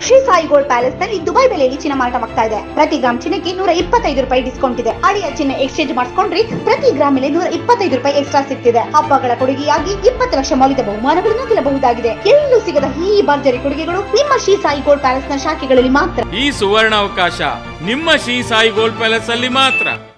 Shri Sai gold palace ನಲ್ಲಿ Dubai ಬೆಲೆಯಲ್ಲಿ ಚಿನ್ನ ಮಾರಾಟವಾಗ್ತಾ ಇದೆ. ಪ್ರತಿ ಗ್ರಾಮ್ ಚಿನ್ನಕ್ಕೆ 125 ರೂಪಾಯಿ ಡಿಸ್ಕೌಂಟ್ ಇದೆ. ಹಳೆಯ ಚಿನ್ನ ಎಕ್ಸ್ಚೇಂಜ್ ಮಾಡಿಸ್ಕೊಂಡ್ರೆ ಪ್ರತಿ ಗ್ರಾಮ್ ಮೇಲೆ 125 ರೂಪಾಯಿ ಎಕ್ಸ್ಟ್ರಾ ಸಿಗ್ತಿದೆ. ಹಬ್ಬಗಳ ಕೊಡುಗೆಯಾಗಿ 20 ಲಕ್ಷ ಮೌಲ್ಯದ ಬಹುಮಾನಗಳನ್ನು ಗೆಲ್ಲಬಹುದಾಗಿದೆ. ಎಲ್ಲೂ ಸಿಗದ ಈ ಭರ್ಜರಿ ಕೊಡುಗೆಗಳು ನಿಮ್ಮ ಶ್ರೀ ಸಾಯಿ ಗೋಲ್ಡ್ ಪ್ಯಾಲೇಸ್ ನ ಶಾಖೆಗಳಲ್ಲಿ ಮಾತ್ರ. ಈ ಸುವರ್ಣ ಅವಕಾಶ ನಿಮ್ಮ ಶ್ರೀ ಸಾಯಿ ಗೋಲ್ಡ್ ಪ್ಯಾಲೇಸ್ ಅಲ್ಲಿ ಮಾತ್ರ.